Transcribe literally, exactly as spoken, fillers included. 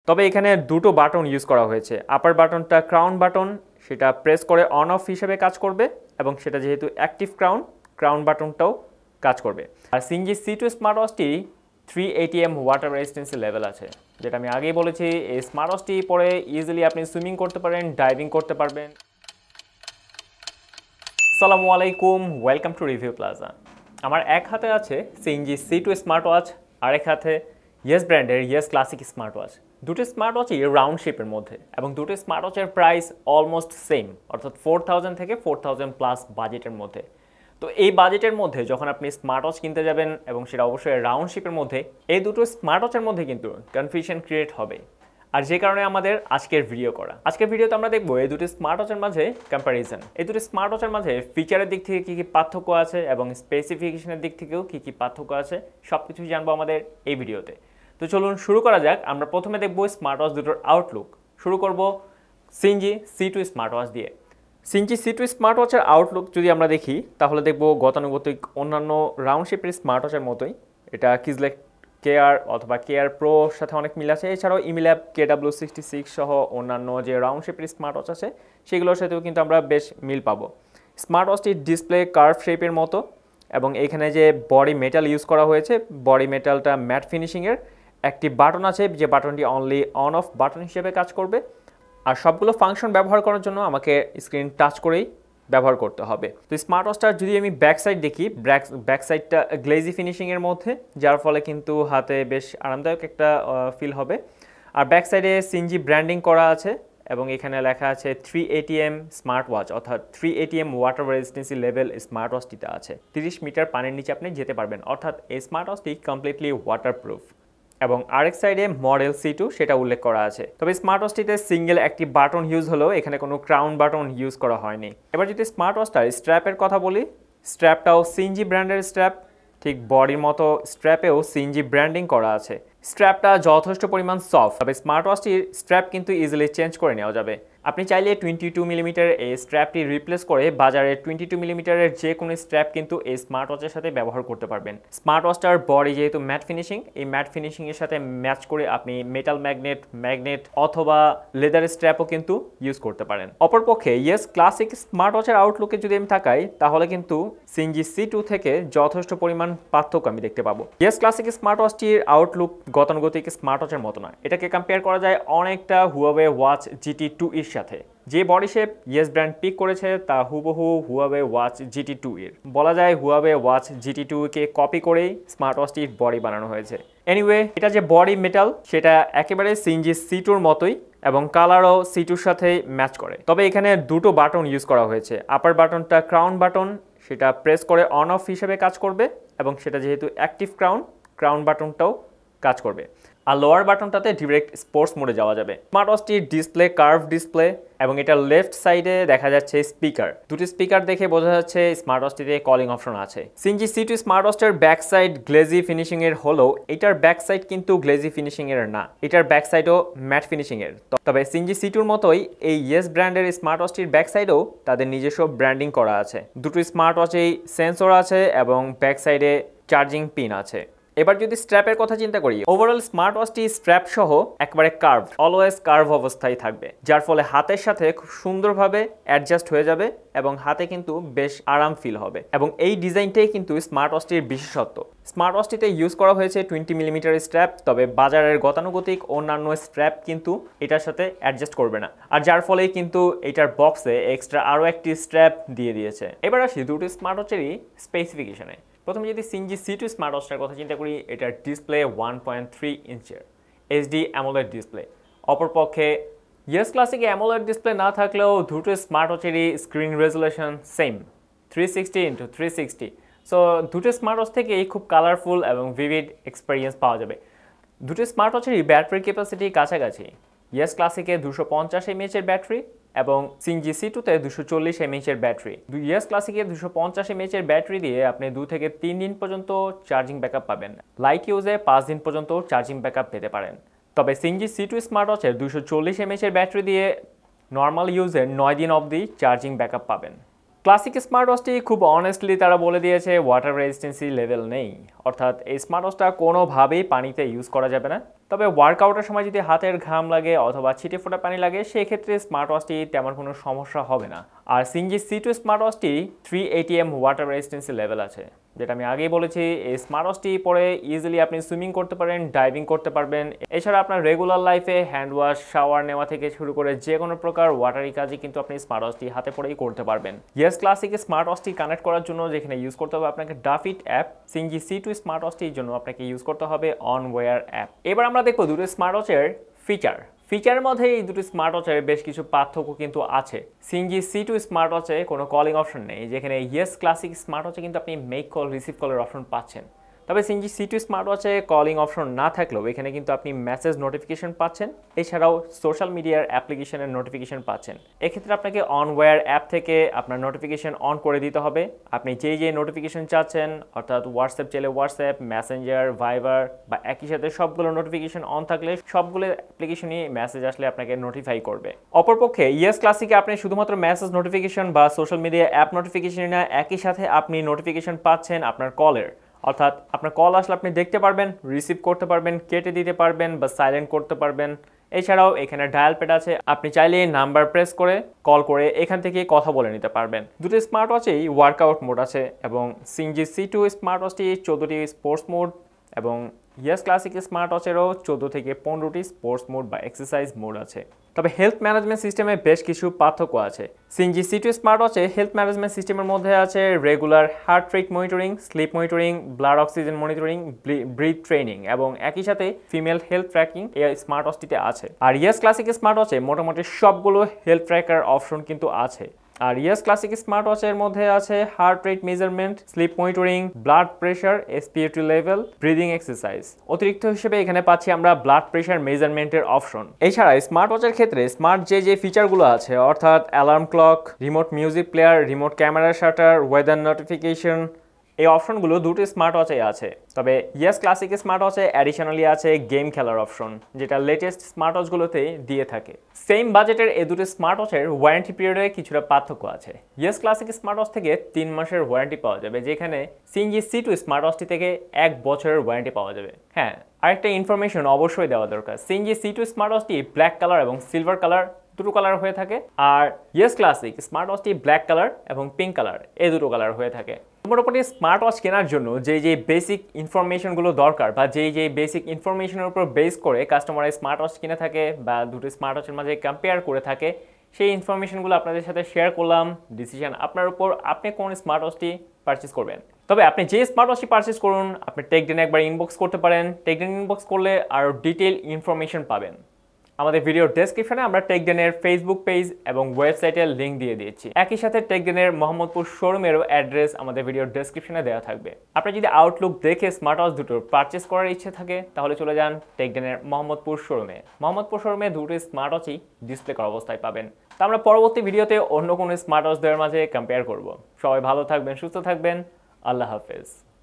তবে এখানে দুটো বাটন ইউজ করা হয়েছে। আপার বাটনটা ক্রাউন বাটন, সেটা প্রেস করে অন অফ হিসেবে কাজ করবে এবং সেটা যেহেতু অ্যাক্টিভ ক্রাউন, ক্রাউন বাটনটাও কাজ করবে। আর Xinji সি টু স্মার্ট ওয়াচটি three eighty M water resistance level আছে, যেটা আমি আগেই বলেছি। এই স্মার্ট ওয়াচটি পরে ইজিলি আপনি সুইমিং করতে পারেন, ডাইভিং করতে পারবেন। আসসালামু আলাইকুম, ওয়েলকাম টু রিভিউ প্লাজা। আমার এক হাতে আছে Xinji C two smart watch, আরেক হাতে ইয়েস ব্র্যান্ডের ইয়েস ক্লাসিক স্মার্ট ওয়াচ। দুটো স্মার্ট ওয়াচই রাউন্ড শেপের মধ্যে এবং দুটো স্মার্ট ওয়াচের প্রাইস অলমোস্ট সেম, অর্থাৎ ফোর থাউজেন্ড থেকে ফোর থাউজেন্ড প্লাস বাজেটের মধ্যে। তো এই বাজেটের মধ্যে যখন আপনি স্মার্ট ওয়াচ কিনতে যাবেন এবং সেটা অবশ্যই রাউন্ড শেপের মধ্যে, এই দুটো স্মার্ট ওয়াচের মধ্যে কিন্তু কনফিউশন ক্রিয়েট হবে। আর যে কারণে আমাদের আজকের ভিডিও করা। আজকের ভিডিওতে আমরা দেখবো এই দুটো স্মার্ট ওয়াচের মাঝে কম্প্যারিজন, এই দুটো স্মার্ট ওয়াচের মাঝে ফিচারের দিক থেকে কী কী পার্থক্য আছে এবং স্পেসিফিকেশনের দিক থেকেও কী কী পার্থক্য আছে, সব কিছুই জানবো আমাদের এই ভিডিওতে। তো চলুন শুরু করা যাক। আমরা প্রথমে দেখবো স্মার্ট ওয়াচ দুটোর আউটলুক। শুরু করব Xinji C two smart watch দিয়ে। Xinji সি টু স্মার্ট ওয়াচের আউটলুক যদি আমরা দেখি তাহলে দেখব গতানুগতিক অন্যান্য রাউন্ড শেপের স্মার্ট ওয়াচের মতোই। এটা কিজলেক কেয়ার অথবা কেয়ার প্রোর সাথে অনেক মিল আছে। এছাড়াও Imilab K W sixty six সহ অন্যান্য যে রাউন্ড শেপের স্মার্ট ওয়াচ আছে সেগুলোর সাথেও কিন্তু আমরা বেশ মিল পাবো। স্মার্ট ওয়াচটির ডিসপ্লে কার্ভ শেপের মতো এবং এখানে যে বডি মেটাল ইউজ করা হয়েছে, বডি মেটালটা ম্যাট ফিনিশিংয়ের। একটি বাটন আছে যে বাটনটি অনলি অন অফ বাটন হিসেবে কাজ করবে। আর সবগুলো ফাংশন ব্যবহার করার জন্য আমাকে স্ক্রিন টাচ করেই ব্যবহার করতে হবে। তো স্মার্ট ওয়াচটার যদি আমি ব্যাক সাইড দেখি, ব্যাক ব্যাক সাইডটা গ্লেজি ফিনিশিংয়ের মধ্যে, যার ফলে কিন্তু হাতে বেশ আরামদায়ক একটা ফিল হবে। আর ব্যাক সাইডে Xinji ব্র্যান্ডিং করা আছে এবং এখানে লেখা আছে three eighty M smart watch, অর্থাৎ three eighty M water resistance level smart ওয়াচটিতে আছে। তিরিশ মিটার পানির নিচে আপনি যেতে পারবেন, অর্থাৎ এই স্মার্ট ওয়াচটি কমপ্লিটলি ওয়াটারপ্রুফ। এবং আরেক সাইডে মডেল সি টু সেটা উল্লেখ করা আছে। তবে স্মার্ট ওয়াচটিতে সিঙ্গেল একটি বাটন ইউজ হলেও এখানে কোনো ক্রাউন বাটন ইউজ করা হয়নি। এবার যদি স্মার্ট ওয়াচটার স্ট্র্যাপের কথা বলি, স্ট্র্যাপটাও Xinji ব্র্যান্ডের স্ট্র্যাপ, ঠিক বডির মতো স্ট্র্যাপেও Xinji ব্র্যান্ডিং করা আছে। স্ট্র্যাপটা যথেষ্ট পরিমাণ সফট, তবে স্মার্ট ওয়াচটির স্ট্র্যাপ কিন্তু ইজিলি চেঞ্জ করে নেওয়া যাবে। আপনি চাইলে টোয়েন্টি টু মিলিমিটারের এই স্ট্র্যাপটি রিপ্লেস করে বাজারে টোয়েন্টি টু মিলিমিটারের যে কোনো স্ট্র্যাপ কিন্তু এই স্মার্ট ওয়াচের সাথে ব্যবহার করতে পারবেন। স্মার্ট ওয়াচটার বডি যেহেতু ম্যাট ফিনিশিং, এই ম্যাট ফিনিশিংয়ের সাথে ম্যাচ করে আপনি মেটাল ম্যাগনেট ম্যাগনেট অথবা লেদার স্ট্র্যাপও কিন্তু ইউজ করতে পারেন। অপরপক্ষে ইয়েস ক্লাসিক স্মার্ট ওয়াচের আউটলুকে যদি আমি তাকাই তাহলে কিন্তু Xinji সি টু থেকে যথেষ্ট পরিমাণ পার্থক্য আমি দেখতে পাবো। ইয়েস ক্লাসিক স্মার্ট ওয়াচটির আউটলুক গতানুগতিক স্মার্ট ওয়াচের মতো না। এটাকে কম্পেয়ার করা যায় অনেকটা হুয়াওয়ে ওয়াচ জিটি টু এর সাথে। যে body shape Yes brand pick করেছে তা হুবহু হুয়াওয়ে ওয়াচ জিটি টু এর। বলা যায় হুয়াওয়ে ওয়াচ জিটি টু কে কপি করেই স্মার্ট ওয়াচটির বডি বানানো হয়েছে। এনিওয়ে, এটা যে বডি মেটাল সেটা একেবারে Xinji সি টুর মতোই এবং কালারও সি টুর সাথে ম্যাচ করে। তবে এখানে দুটো বাটন ইউজ করা হয়েছে। আপার বাটনটা ক্রাউন বাটন, সেটা প্রেস করে অন অফ হিসেবে কাজ করবে এবং সেটা যেহেতু অ্যাক্টিভ ক্রাউন, ক্রাউন বাটনটাও কাজ করবে। আর লোয়ার বাটনটাতে ডিরেক্ট স্পোর্টস মোডে যাওয়া যাবে। স্মার্ট ওয়াচটির ডিসপ্লে কার্ভ ডিসপ্লে এবং এটা লেফট সাইডে দেখা যাচ্ছে স্পিকার। দুটি স্পিকার দেখে বোঝা যাচ্ছে স্মার্ট ওয়াচটিতে কলিং অপশন আছে। Xinji সি টু স্মার্ট ওয়াচটার ব্যাক সাইড গ্লেজি ফিনিশিং এর হলেও এটার ব্যাক সাইড কিন্তু গ্লেজি ফিনিশিং এর না, এটার ব্যাক সাইডও ম্যাট ফিনিশিং এর। তবে Xinji সি টুর মতোই এই ইয়েস ব্র্যান্ডের স্মার্ট ওয়াচটির ব্যাক সাইডেও তাদের নিজস্ব ব্র্যান্ডিং করা আছে। দুটো স্মার্ট ওয়াচেই সেন্সর আছে এবং ব্যাক সাইডে চার্জিং পিন আছে। এবার যদি স্ট্র্যাপের কথা চিন্তা করি, ওভারঅল স্মার্ট ওয়াচটি স্ট্র্যাপ সহ একবারে কার্ভ, অলওয়েজ কার্ভ অবস্থায় থাকবে, যার ফলে হাতের সাথে খুব সুন্দরভাবে অ্যাডজাস্ট হয়ে যাবে এবং হাতে কিন্তু বেশ আরাম ফিল হবে। এবং এই ডিজাইনটাই কিন্তু স্মার্ট ওয়াচটির বিশেষত্ব। স্মার্ট ওয়াচটিতে ইউজ করা হয়েছে টোয়েন্টি মিলিমিটার স্ট্র্যাপ, তবে বাজারের গতানুগতিক অন্যান্য স্ট্র্যাপ কিন্তু এটার সাথে অ্যাডজাস্ট করবে না। আর যার ফলেই কিন্তু এটার বক্সে এক্সট্রা আরও একটি স্ট্র্যাপ দিয়ে দিয়েছে। এবার আসি দুটো স্মার্ট ওয়াচেরই স্পেসিফিকেশনে। প্রথমে যদি Xinji সি টু স্মার্ট ওয়াচটার কথা চিন্তা করি, এটার ডিসপ্লে ওয়ান পয়েন্ট থ্রি ইঞ্চের এইচডি অ্যামোলেড ডিসপ্লে। অপরপক্ষে ইয়েস ক্লাসিকে অ্যামোলেড ডিসপ্লে না থাকলেও দুটো স্মার্ট ওয়াচেরই screen resolution same, three sixty into three sixty. So দুটো স্মার্ট ওয়াচ থেকেই খুব কালারফুল এবং ভিভিড এক্সপিরিয়েন্স পাওয়া যাবে। দুটো স্মার্ট ওয়াচেরই ব্যাটারি ক্যাপাসিটি কাছাকাছি। ইয়েস ক্লাসিকে দুশো পঞ্চাশ এমএএচের ব্যাটারি এবং Xinji সি টুতে দুশো চল্লিশ এমএএচের ব্যাটারি। ইয়েস ক্লাসিকে দুশো পঞ্চাশ এমএএচের ব্যাটারি দিয়ে আপনি দু থেকে তিন দিন পর্যন্ত চার্জিং ব্যাকআপ পাবেন। লাইট ইউজে পাঁচ দিন পর্যন্ত চার্জিং ব্যাকআপ পেতে পারেন। তবে Xinji সি টু স্মার্ট ওয়াচের দুশো চল্লিশ এমএএচের ব্যাটারি দিয়ে নর্মাল ইউজের নয় দিন অবধি চার্জিং ব্যাকআপ পাবেন। ক্লাসিক স্মার্ট ওয়াচটি খুব অনেস্টলি তারা বলে দিয়েছে ওয়াটার রেজিস্ট্যান্সি লেভেল নেই, অর্থাৎ এই স্মার্ট ওয়াচটা কোনোভাবেই পানিতে ইউজ করা যাবে না। তবে ওয়ার্কআউটের সময় যদি হাতের ঘাম লাগে অথবা ছিটে ফোটা পানি লাগে সেই ক্ষেত্রে স্মার্ট ওয়াচটি তেমন কোনো সমস্যা হবে না। আর সিনজি সি টু স্মার্ট ওয়াচটি three eighty M water resistance level আছে, যেটা আমি আগেই বলেছি। এই স্মার্ট ওয়াচটি পরে ইজিলি আপনি সুইমিং করতে পারেন, ডাইভিং করতে পারবেন। এছাড়া আপনার রেগুলার লাইফে হ্যান্ড ওয়াশ, শাওয়ার নেওয়া থেকে শুরু করে যে কোনো প্রকার ওয়াটারি কাজই কিন্তু আপনি স্মার্ট ওয়াচটি হাতে পরেই করতে পারবেন। ইয়েস ক্লাসিক স্মার্ট ওয়াচটি কানেক্ট করার জন্য যেখানে ইউজ করতে হবে আপনাকে DaFit app, Xinji C two smart ওয়াচটির জন্য আপনাকে ইউজ করতে হবে অনওয়্যার অ্যাপ। এবার আমরা দেখবো দুটো স্মার্ট ওয়াচের ফিচার। ফিচারের মধ্যে এই দুটি স্মার্ট ওয়াচের বেশ কিছু পার্থক্য কিন্তু আছে। সিনজি সি টু স্মার্ট ওয়াচে কোনো কলিং অপশন নেই, যেখানে ইয়েস ক্লাসিক স্মার্ট ওয়াচে কিন্তু আপনি মেক কল, রিসিভ কলের অপশন পাচ্ছেন। তবে সিনজি সি টু স্মার্ট ওয়াচে কলিং অপশন না থাকলেও এখানে কিন্তু আপনি মেসেজ নোটিফিকেশন পাচ্ছেন, এছাড়াও সোশ্যাল মিডিয়ার অ্যাপ্লিকেশনের নোটিফিকেশন পাচ্ছেন। এক্ষেত্রে আপনাকে অনওয়্যার অ্যাপ থেকে আপনার নোটিফিকেশন অন করে দিতে হবে। আপনি যেই যে নোটিফিকেশন চাচ্ছেন, অর্থাৎ হোয়াটসঅ্যাপ চাইলে হোয়াটসঅ্যাপ, মেসেঞ্জার, ভাইবার বা একই সাথে সবগুলো নোটিফিকেশন অন থাকলে সবগুলো অ্যাপ্লিকেশনই মেসেজ আসলে আপনাকে নোটিফাই করবে। অপরপক্ষে ইয়েস ক্লাসিকে আপনি শুধুমাত্র মেসেজ নোটিফিকেশন বা সোশ্যাল মিডিয়া অ্যাপ নোটিফিকেশন না, একই সাথে আপনি নোটিফিকেশন পাচ্ছেন আপনার কলের, অর্থাৎ আপনার কল আসলে আপনি দেখতে পারবেন, রিসিভ করতে পারবেন, কেটে দিতে পারবেন বা সাইলেন্ট করতে পারবেন। এছাড়াও এখানে ডায়াল প্যাড আছে, আপনি চাইলে নাম্বার প্রেস করে কল করে এখান থেকে কথা বলে নিতে পারবেন। দুটো স্মার্ট ওয়াচেই ওয়ার্কআউট মোড আছে এবং সিনজি সি টু স্মার্ট ওয়াচটি চোদ্দোটি স্পোর্টস মোড এবং ইয়েস ক্লাসিক স্মার্ট ওয়াচেরও চোদ্দো থেকে পনেরোটি স্পোর্টস মোড বা এক্সারসাইজ মোড আছে। তবে হেলথ ম্যানেজমেন্ট সিস্টেমে বেশ কিছু পার্থক্য আছে। সিনজি সি টু স্মার্ট ওয়াচে হেলথ ম্যানেজমেন্ট সিস্টেমের মধ্যে আছে regular heart rate monitoring, sleep monitoring, blood oxygen monitoring, breath training এবং একই সাথে ফিমেল হেলথ ট্র্যাকিং এই স্মার্ট ওয়াচটিতে আছে। আর ইয়েস ক্লাসিক স্মার্ট ওয়াচে মোটামুটি সবগুলো হেলথ ট্র্যাকার অপশন কিন্তু আছে। আর ইয়েস ক্লাসিক স্মার্ট ওয়াচের মধ্যে আছে heart rate measurement, sleep monitoring, blood pressure, SPAT level, breathing exercise. অতিরিক্ত হিসেবে এখানে পাচ্ছি আমরা ব্লাড প্রেশার মেজারমেন্টের অপশন। এছাড়া স্মার্ট ওয়াচের ক্ষেত্রে স্মার্ট যে যে ফিচারগুলো আছে, অর্থাৎ alarm clock, remote music player, remote camera shutter, weather notification, এই অপশনগুলো দুটো স্মার্ট ওয়াচেই আছে। তবে ইয়েস ক্লাসিক স্মার্ট ওয়াচে অ্যাডিশনালি আছে গেম খেলার অপশন, যেটা লেটেস্ট স্মার্ট ওয়াচগুলোতে দিয়ে থাকে। সেম বাজেটের এই দুটো স্মার্ট ওয়াচের ওয়ারেন্টি পিরিয়ডে কিছুটা পার্থক্য আছে। ইয়েস ক্লাসিক স্মার্ট ওয়াচ থেকে তিন মাসের ওয়ারেন্টি পাওয়া যাবে, যেখানে সিনজি সি টু স্মার্ট ওয়াচটি থেকে এক বছরের ওয়ারেন্টি পাওয়া যাবে। হ্যাঁ, আরেকটা ইনফরমেশন অবশ্যই দেওয়া দরকার, সিনজি সি টু স্মার্ট ওয়াচটি ব্ল্যাক কালার এবং সিলভার কালার দুটো কালার হয়ে থাকে, আর ইয়েস ক্লাসিক স্মার্ট ওয়াচটি ব্ল্যাক কালার এবং পিঙ্ক কালার এই দুটো কালার হয়ে থাকে। মোটামুটি স্মার্ট ওয়াচ কেনার জন্য যেই যে বেসিক ইনফরমেশনগুলো দরকার বা যেই যে বেসিক ইনফরমেশনের উপর বেস করে কাস্টমার স্মার্ট ওয়াচ কিনে থাকে বা দুটো স্মার্ট ওয়াচের মাঝে কম্পেয়ার করে থাকে, সেই ইনফরমেশনগুলো আপনাদের সাথে শেয়ার করলাম। ডিসিশন আপনার উপর, আপনি কোন স্মার্ট ওয়াচটি পারচেস করবেন। তবে আপনি যে স্মার্ট ওয়াচটি পারচেস করুন, আপনি টেকডেনে একবার ইনবক্স করতে পারেন। টেকডেন ইনবক্স করলে আরও ডিটেল ইনফরমেশন পাবেন। আমাদের ভিডিওর ডেসক্রিপশনে আমরা টেকডেনের ফেসবুক পেজ এবং ওয়েবসাইটের লিঙ্ক দিয়ে দিয়েছি। একই সাথে টেকডেনের মোহাম্মদপুর শোরুমেরও অ্যাড্রেস আমাদের ভিডিওর ডেসক্রিপশনে দেওয়া থাকবে। আপনি যদি আউটলুক দেখে স্মার্ট ওয়াচ দুটো পারচেস করার ইচ্ছে থাকে তাহলে চলে যান টেকডেনের মোহাম্মদপুর শোরুমে। মোহাম্মদপুর শোরুমে দুটো স্মার্ট ওয়াচই ডিসপ্লে করা অবস্থায় পাবেন। তা আমরা পরবর্তী ভিডিওতে অন্য কোনো স্মার্ট ওয়াচ দেওয়ার মাঝে কম্পেয়ার করব। সবাই ভালো থাকবেন, সুস্থ থাকবেন। আল্লাহ হাফেজ।